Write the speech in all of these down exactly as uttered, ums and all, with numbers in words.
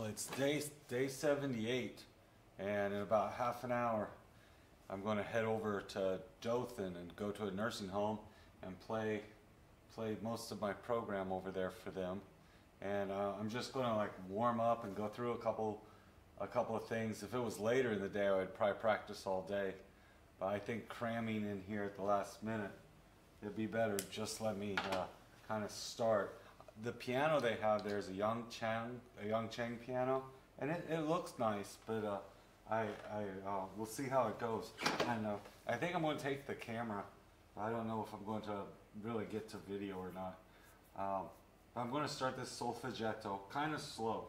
Well, it's day day seventy-eight, and in about half an hour, I'm going to head over to Dothan and go to a nursing home and play play most of my program over there for them. And uh, I'm just going to like warm up and go through a couple a couple of things. If it was later in the day, I would probably practice all day. But I think cramming in here at the last minute, it'd be better. Just let me uh, kind of start. The piano they have there is a Young Chang, a Young Chang piano, and it, it looks nice, but uh, I, I, uh, we'll see how it goes. And uh, I think I'm going to take the camera. I don't know if I'm going to really get to video or not. Um, but I'm going to start this solfeggetto, kind of slow.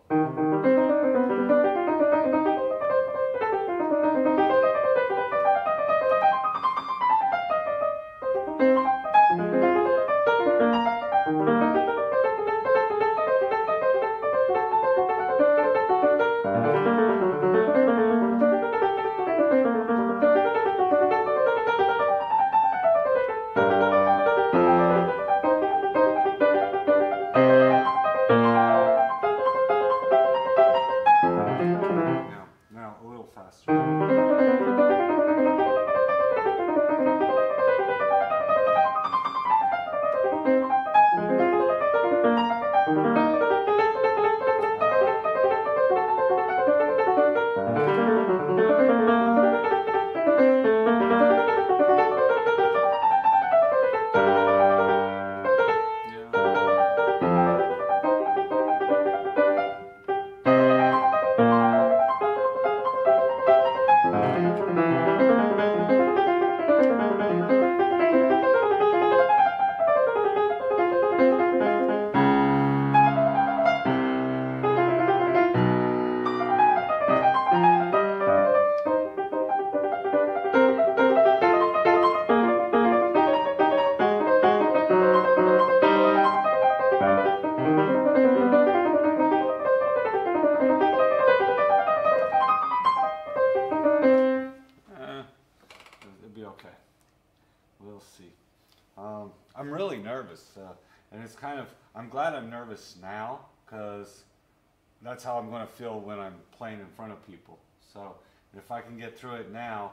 We'll see. Um, I'm really nervous, uh, and it's kind of, I'm glad I'm nervous now, because that's how I'm going to feel when I'm playing in front of people. So if I can get through it now,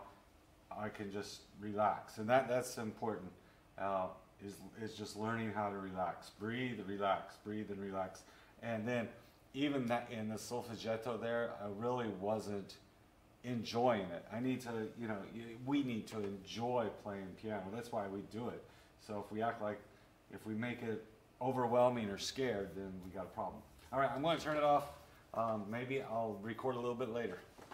I can just relax, and that that's important, uh, is, is just learning how to relax. Breathe, relax, breathe and relax. And then even that in the solfeggetto there, I really wasn't enjoying it. I need to, you know, we need to enjoy playing piano. That's why we do it. So if we act like, if we make it overwhelming or scared, then we got a problem. All right, I'm going to turn it off. Um, maybe I'll record a little bit later.